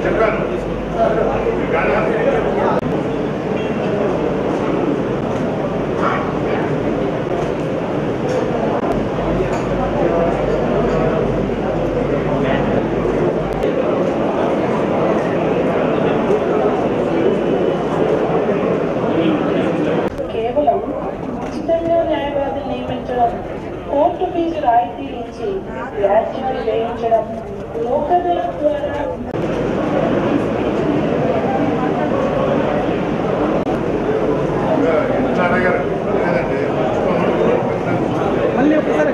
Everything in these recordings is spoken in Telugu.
కోర్టు ఫీజు రాయితీ ఇచ్చి వ్యాజ్యాలు వేయించడం లోకదళ ద్వారా మళ్ళీ ఒకసారి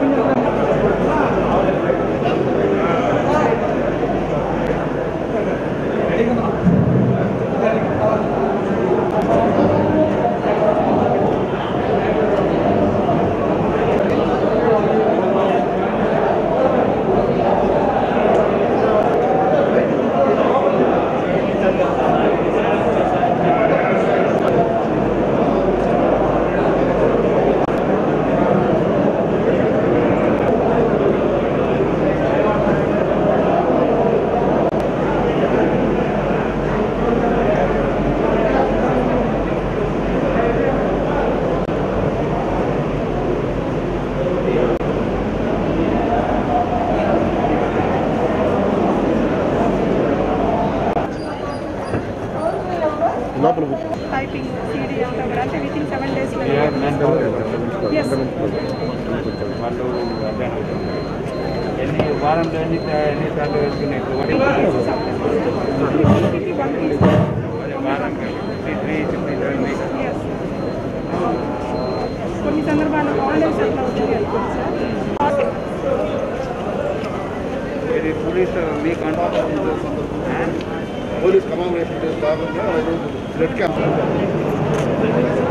typing CD and within 7 days. Yes. Any warrant any కొన్ని సందర్భాల్లో ఆన్లైన్ అట్లా అవుతుంది అనుకోండి సార్. ఇది పోలీస్ మీకు పోలీస్ కమాండేషన్ భాగంగా బ్లడ్ క్యాంప్